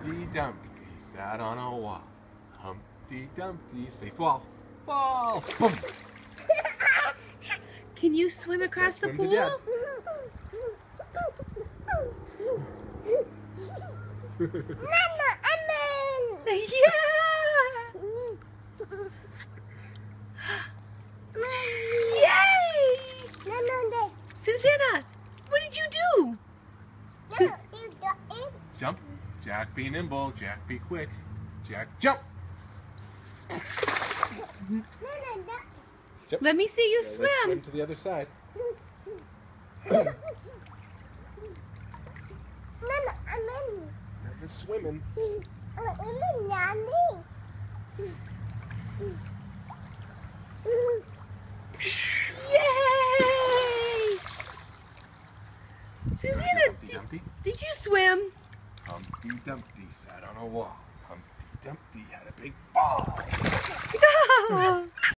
Humpty Dumpty sat on a wall. Humpty Dumpty, safe wall. Ball! Boom! Can you swim across the pool? Mama, I'm in. Yeah! Yay! No. Susanna, what did you do? jump. Jack, be nimble. Jack, be quick. Jack, jump! Jump. Let me see you Let's swim. swim to the other side. I'm in. The swimming. I'm in, Nanny. Yay! Susanna, Humpty Dumpty. did you swim? Humpty Dumpty sat on a wall. Humpty Dumpty had a big ball.